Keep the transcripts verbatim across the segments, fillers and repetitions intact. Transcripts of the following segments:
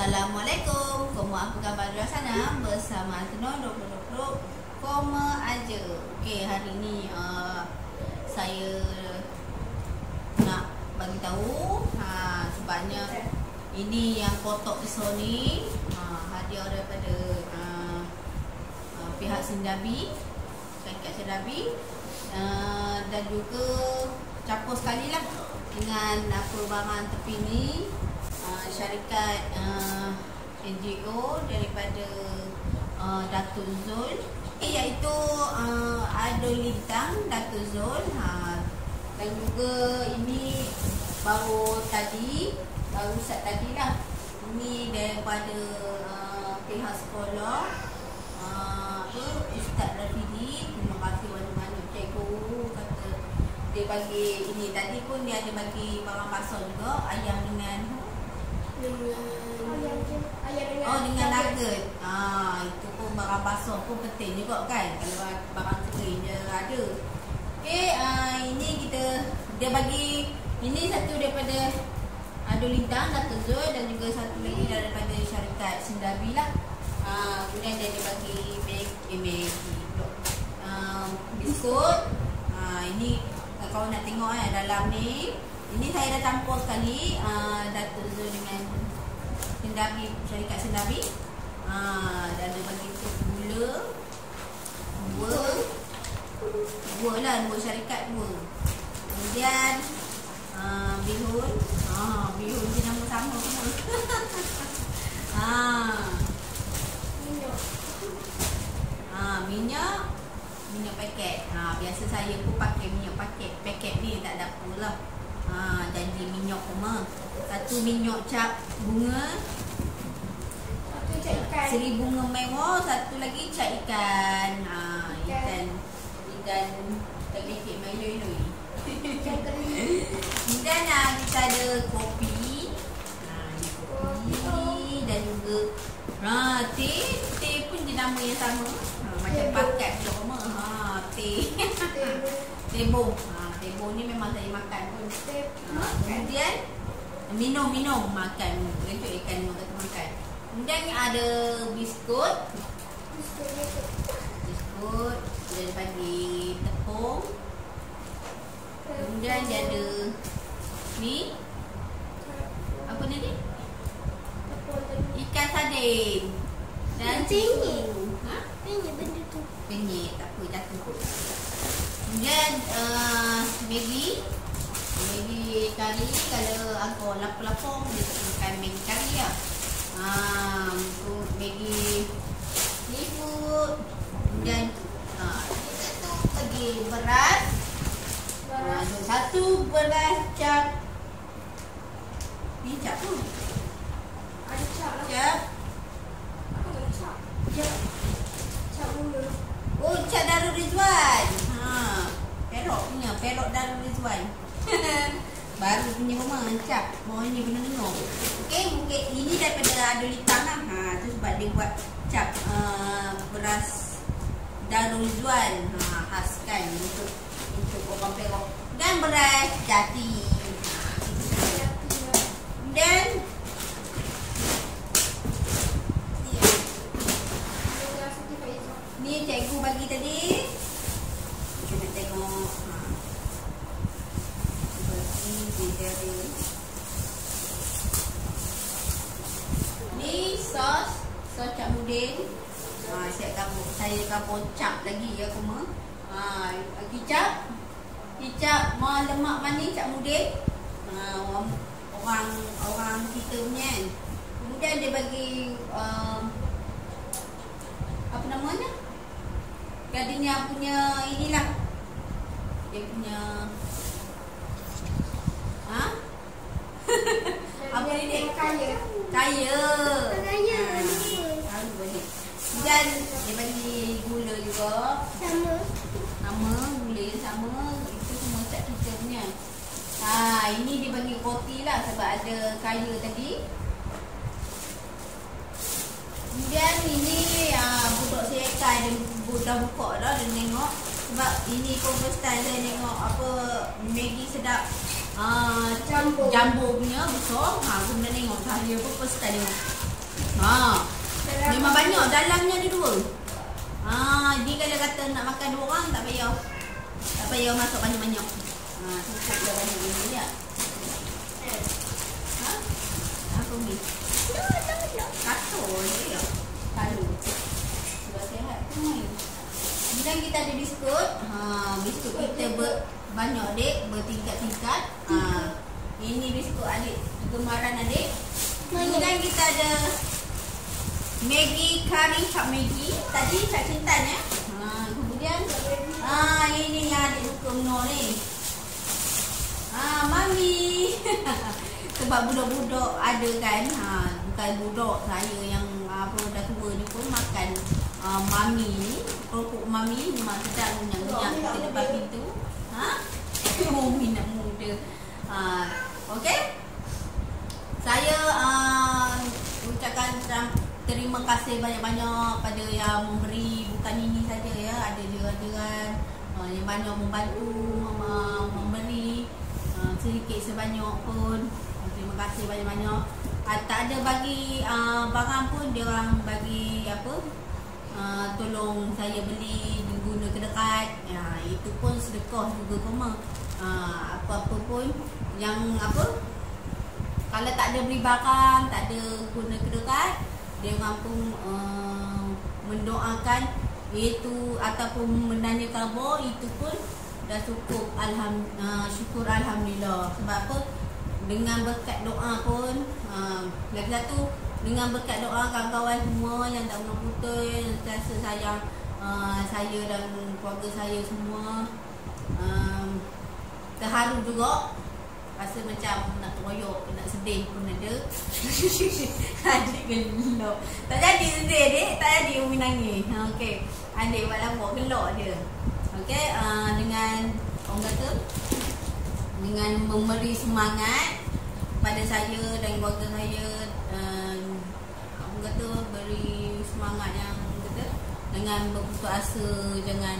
Assalamualaikum. Koma apa khabar di luar sana? Bersama Antono dua puluh dua puluh Koma aja. Okey, hari ni uh, saya nak bagi tahu ha, sebabnya ini yang kotak pisau ni ha, hadiah daripada uh, uh, pihak Sindabi, syarikat Sindabi, uh, dan juga campur sekali lah dengan apa barang tepi ni. Uh, syarikat uh, N G O daripada uh, Datuk Zul, iaitu uh, Adul Lintang Datuk Zul, ha, dan juga ini baru tadi baru set tadi lah, ini daripada uh, pihak sekolah, uh, apa, Ustaz Rafidi. Terima kasih banyak-banyak cikgu, kata dia bagi ini. Tadi pun dia ada bagi barang pasal juga, ayam dengan Dengan, oh dengan nugget. Ah, itu pun barang basah pun penting juga kan, kalau barang kering dia ada. Okey, ah, ini kita dia bagi ini satu daripada Adul Lintang Datuk Zul, dan juga satu lagi daripada syarikat Sindabi lah. Ah, kemudian dia, dia bagi bag eh, bag ah, biskut. Ah, ini kalau nak tengok eh, dalam ni ini saya dah campur sekali uh, Datuk Zul dengan Sindabi, syarikat Sindabi. Uh, dan dia bagi tu gula dua dua lah, dua syarikat dua. Kemudian uh, bihun, uh, bihun dia nama sama semua. uh, minyak uh, minyak minyak paket. Ha, biasa saya pun pakai minyak paket. Paket ni tak ada apa lah. Ha, janji minyak rumah. Satu minyak cap bunga, satu cap ikan, seri bunga mewah, satu lagi cap ikan. Ha, ikan ikan terlekit meloi-loi. Kemudian ha, kita ada kopi. Ha, kopi dan juga ha, teh. Teh pun dia nama yang sama. Ha, macam paket je rumah. Ha, teh. Tebo. Ha, tebo ni memang saya makan pun. Ha, kemudian minum-minum, makan. Rencuk ikan memang kata makan. Kemudian ada biskut. Biskut. Dia bagi tepung. Kemudian dia ada ni. Apa ni ni? Ikan sardin. Dan penyet. Ha? Penyet benda tu. Penyet, tak apa, jatuh. Kemudian uh, Maggi. Maggi kari, kalau aku lapar-lapar dia tak makan Maggi kari lah. uh, Maggi seafood. Kemudian uh, kita tu bagi beras, beras. Uh, satu beras cap. Ni cap tu Ada cap lah. Cap Apa cap? Cap. Cap gula. Oh, cap Darul Rizwan. Ha, Perok punya, Perok Darul Rizwan. Baru punya rumah cap. Mau ni benar dengar. Okey, mungkin ini daripada Adul Lintang lah. Ha, tu sebab dia buat cap uh, beras Darul Rizwan. Ha, khas kan untuk untuk orang Perok. Dan beras jati. Dan ni cikgu bagi tadi. Kita tengok. Ha. Bagi dia ada. Ni sos, sos cap mudin. Ha, saya kamu, saya kamu cap lagi ya kuma. Ha, kicap. Kicap mau lemak manis cap mudin. Ha, orang orang orang kita punya kan. Kemudian dia bagi um, apa namanya? Gardenia punya inilah. Dia punya ha? Apa ni dia? Kaya. Kaya. Kaya. Ha, boleh. Dan dia bagi gula juga. Sama. Sama, gula yang sama. Itu semua set kita punya. Ha, ini dia bagi roti lah sebab ada kaya tadi. Kemudian ini uh, budak saya kan dia dah buka dah, dia tengok. Sebab ini pun first time saya tengok apa Maggi sedap uh, Jumbo. Jumbo punya besar. Ha, aku dah tengok saya pun first time tengok. Ha. Memang banyak, dalamnya ada dua. Ha, dia kalau kata nak makan dua orang tak payah. Tak payah masuk banyak-banyak. Ha, cukup dah banyak ini ya. Ha? Apa ni? Katul je ya. Kalu. Sebab sihat tu main. Kemudian kita ada biskut. Ha, biskut kita ber, banyak adik, bertingkat-tingkat. Ha, ini biskut adik, kegemaran adik. Kemudian kita ada Maggi curry chop Maggi. Tadi Kak Cintan ya. Ha, kemudian ah ha, ini yang adik suka menor ni. Ah ha, mami. Sebab budak-budak ada kan. Ha, bukan budak saya yang apa dah tua ni pun makan uh, mami ni. Kerupuk mami memang sedap minyak-minyak di depan pintu. Ha? Oh, minyak muda. Ha, okey. Saya uh, ucapkan terima kasih banyak-banyak pada yang memberi, bukan ini saja ya, ada jiran-jiran uh, yang banyak membantu, uh, memberi uh, sedikit sebanyak pun. Uh, terima kasih banyak-banyak. Uh, tak ada bagi uh, barang pun dia orang bagi apa? Uh, tolong saya beli guna kedekat. Uh, itu pun sedekah juga koma. Uh, apa-apa pun yang apa? Kalau tak ada beli barang, tak ada guna kedekat, dia orang pun uh, mendoakan itu ataupun menanya khabar, itu pun dah cukup. Alham, uh, syukur Alhamdulillah. Sebab apa? Dengan berkat doa pun uh, lagi satu, dengan berkat doa kawan-kawan semua yang tak pernah putus, yang sentiasa sayang uh, saya dan keluarga saya semua, um, terharu juga. Rasa macam nak teroyok, nak sedih pun ada. Adik gelok. Tak jadi sedih adik, tak jadi Umi nangis. Okey. Adik buat lambak gelok dia. Okey, uh, dengan orang kata dengan memberi semangat pada saya dan keluarga saya, uh, orang kata beri semangat yang kata dengan berputus asa, jangan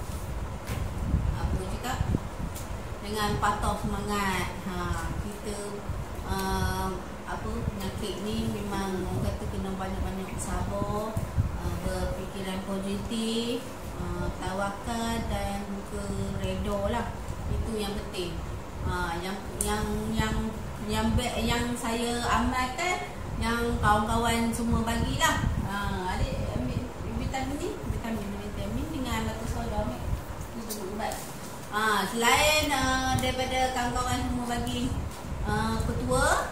apa cakap, dengan patah semangat. Ha, kita uh, apa penyakit ni memang orang kata kena banyak-banyak sabar, uh, berfikiran positif, uh, tawakal dan juga redha lah. Itu yang penting. Uh, yang yang yang yang yang saya amalkan, yang kawan-kawan semua bagilah. Uh, adik ambil vitamin ni, vitamin vitamin dengan lata soda ambil. Itu ubat. Ha, selain uh, daripada kawan-kawan semua bagi uh, petua,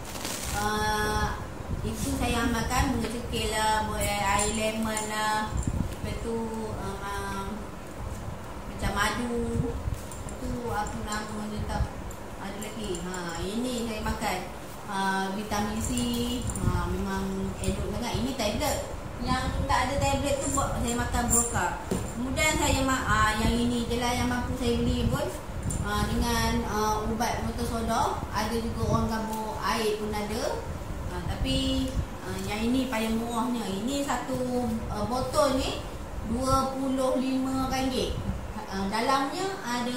uh, itu saya amalkan. Bunga cekil lah, buat air lemon lah, lepas tu um, uh, macam madu, tu apa nama dia tak ada lagi. Ha, ini saya makan uh, vitamin C. Ha, memang elok sangat. Ini tablet. Yang tak ada tablet tu buat saya makan broka. Kemudian saya uh, yang ini je lah yang mampu saya beli pun, uh, dengan uh, ubat motor soda. Ada juga orang gabung air pun ada. uh, Tapi uh, yang ini paling murahnya. Ini satu uh, botol ni dua puluh lima ringgit. uh, Dalamnya ada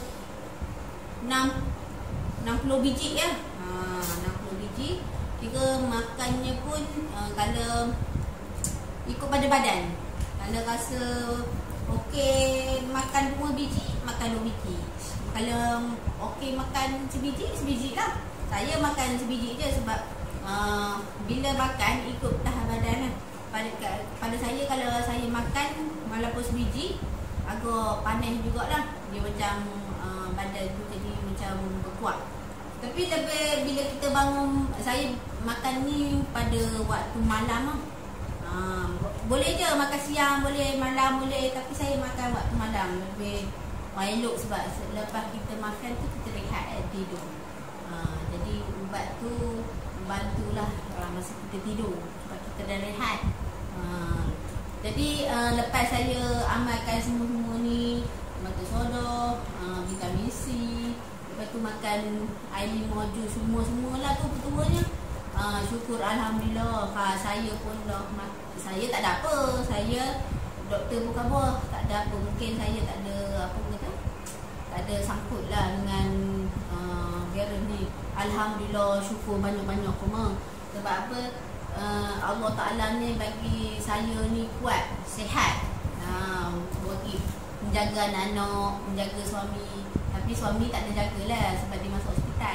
enam puluh biji ya. uh, enam puluh biji. Kira makannya pun uh, kalau ikut pada badan. Kalau rasa okey makan dua biji, makan dua biji. Kalau okey makan sebiji, sebiji lah. Saya makan sebiji je sebab uh, bila makan ikut tahan badan lah. Pada, pada saya kalau saya makan walaupun sebiji, agak panas jugalah. Dia macam uh, badan tu jadi macam berkuat. Tapi lebih bila kita bangun, saya makan ni pada waktu malam lah. Ha, boleh je makan siang, boleh malam boleh, tapi saya makan waktu malam lebih uh, elok sebab selepas kita makan tu kita rehat tidur. Ha, jadi ubat tu membantulah uh, masa kita tidur sebab kita dah rehat. Ha, jadi uh, lepas saya amalkan semua-semua ni, mata soda, uh, vitamin C, lepas tu makan air limau jus, semua-semualah tu ketuanya. Uh, syukur Alhamdulillah. Ha, saya pun dah makan. Saya tak ada apa. Saya doktor pun khabar tak ada apa. Mungkin saya tak ada apa kata, tak ada sangkut lah dengan uh, virus ni. Alhamdulillah, syukur banyak-banyak kuma. Sebab apa, uh, Allah Ta'ala ni bagi saya ni kuat, sihat, uh, bagi menjaga anak-anak, menjaga suami. Tapi suami tak ada jagalah sebab dia masuk hospital.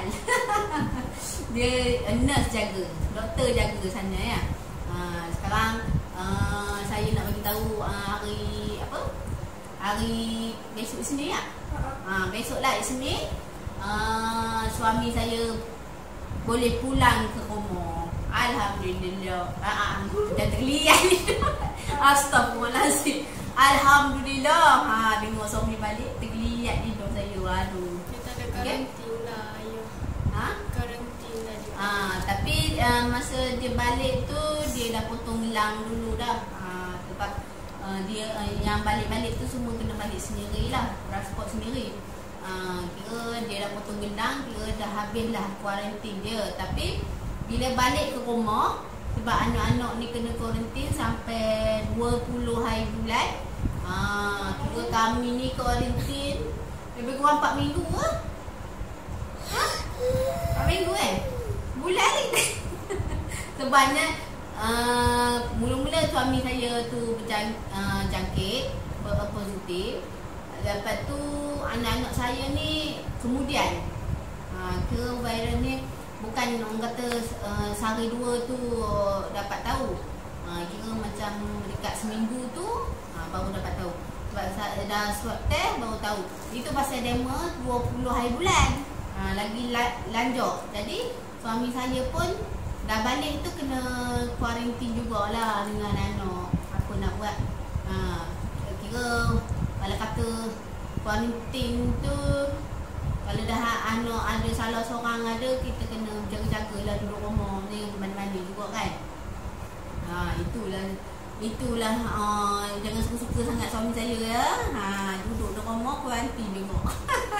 Dia uh, nurse jaga, doktor jaga sana ya. Uh, sekarang uh, saya nak bagi tahu uh, hari apa? Hari besok sini ya. Uh, besoklah sini uh, suami saya boleh pulang ke rumah. Alhamdulillah. Ah, dah terlihat ni. Astagfirullahalazim. Alhamdulillah. Ha, tengok suami balik terlihat di hidung saya. Aduh. Kita ada karantin lah, ayah. Ha? Karantin lah dia. Ah, tapi uh, masa dia balik tu dia dah potong gelang dulu dah. Ah, sebab uh, dia uh, yang balik-balik tu semua kena balik sendirilah, transport sendiri. Uh, kira dia dah potong gendang, kira dah habislah kuarantin dia. Tapi bila balik ke rumah, sebab anak-anak ni kena kuarantin sampai dua puluh hari bulan. uh, Kira kami ni kuarantin lebih kurang empat minggu ke? Ha? empat minggu kan? Bulan ni. Sebabnya uh, mula-mula suami saya tu berjangkit, uh, positif. Lepas tu anak-anak saya ni kemudian ha, ke viral ni bukan orang kata uh, sehari dua tu uh, dapat tahu. Ha, kira macam dekat seminggu tu ha, baru dapat tahu. Sebab saya dah swab test baru tahu. Itu pasal demo dua puluh hari bulan. Ha, lagi la, lanjut. Jadi suami saya pun dah balik tu kena kuarantin jugalah dengan anak. Apa nak buat? Ha, kira kalau kata kuarantin tu, kalau dah anak ada salah seorang ada, kita kena jaga-jagalah duduk rumah ni mana-mana juga kan. Ha, itulah itulah uh, jangan suka-suka sangat suami saya ya. Ha, duduk di rumah kuarantin juga.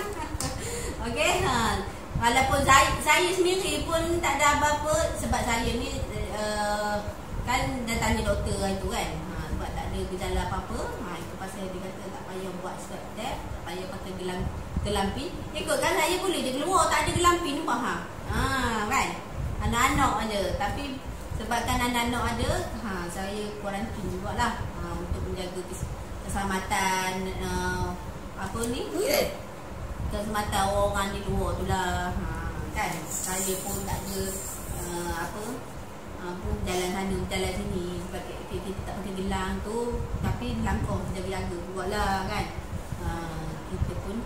Okey, ha. Walaupun saya, saya sendiri pun tak ada apa-apa sebab saya ni uh, kan dah tanya doktor itu kan. Ha, sebab tak ada gejala apa-apa. Ha, itu pasal dia kata tak payah buat swab test, tak payah pakai gelang gelampi. Ikutkan saya boleh je keluar tak ada gelampi ni faham. Ha, kan? Anak-anak aja. Tapi sebabkan anak-anak ada, ha, saya kuarantin jugalah ha, untuk menjaga keselamatan uh, apa ni? Keselamatan orang di luar tu lah. Ha, kan? Saya pun tak ada uh, apa uh, pun jalan sana, jalan sini sebab kita, kita tak pakai gelang tu. Tapi langkah jaga-jaga jugalah kan. Uh, kita pun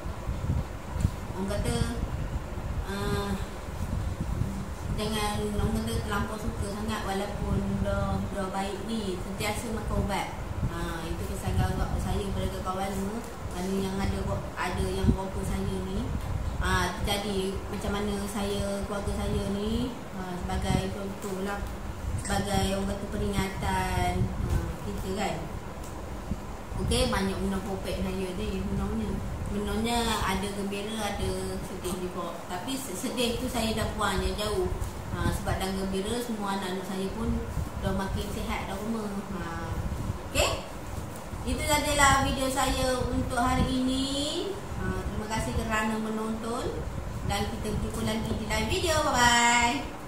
orang kata uh, jangan orang kata terlampau suka sangat walaupun dah, dah baik ni. Sentiasa makan ubat. Ha, itu kesan saya kepada kawan semua. Mana yang ada ada yang berapa saya ni ha, jadi macam mana saya, keluarga saya ni ha, sebagai contoh lah, sebagai orang kata peringatan ha, kita kan. Okey, banyak benda popek saya ni sebenarnya. Sebenarnya ada gembira, ada sedih juga. Tapi sedih tu saya dah buang jauh. Ha, sebab dah gembira semua anak-anak saya pun dah makin sihat dah rumah. Ha. Okey. Itu sajalah video saya untuk hari ini. Ha, terima kasih kerana menonton dan kita jumpa lagi di lain video. Bye bye.